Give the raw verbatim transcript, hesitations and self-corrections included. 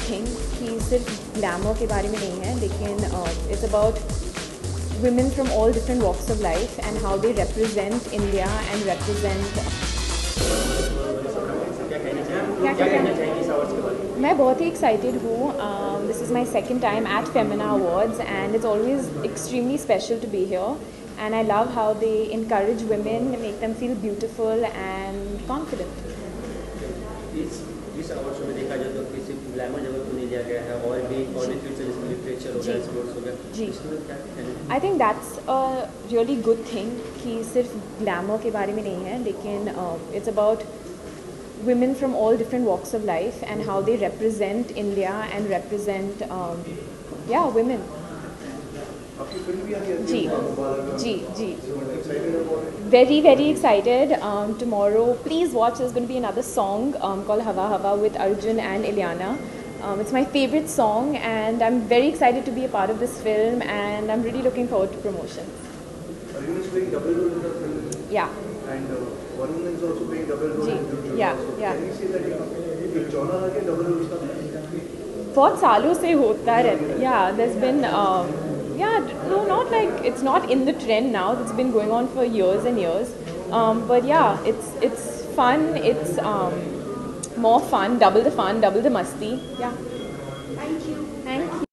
Thing कि सिर्फ glamour के बारे में नहीं है, लेकिन it's about women from all different walks of life and how they represent India and represent क्या कहना चाहिए इस अवार्ड्स के बारे में? मैं बहुत ही एक्साइटेड हूँ. This is my second time at Femina awards and it's always extremely special to be here and I love how they encourage women, make them feel beautiful and confident. इस इस अवार्ड शो में देखा जाए तो किसी glamour जगत को नहीं लिया गया है और भी और भी फ्यूचर जैसे लिटरेचर हो गया, स्पोर्ट्स हो गया. जी, क्या I think that's a really good thing कि सिर्फ ग्लैमर के बारे में नहीं है, लेकिन it's about women from all different walks of life and how they represent India and represent um, yeah women. जी जी जी very very excited. Um, tomorrow please watch, there's going to be another song um, called Hava Hava with Arjun and Ilyana. Um, it's my favorite song and I'm very excited to be a part of this film and I'm really looking forward to promotion. Arjun is playing double role in the film. Yeah. And uh, Varun is also playing double role in the film. Yeah, so yeah. Can you say that you know, genre आगे double roles का? बहुत सालों से होता रहता. Yeah, there's been um, yeah, no, not like it's not in the trend now. It's been going on for years and years. Um, but yeah, it's it's fun. It's um, more fun. Double the fun, double the masti. Yeah. Thank you. Thank you.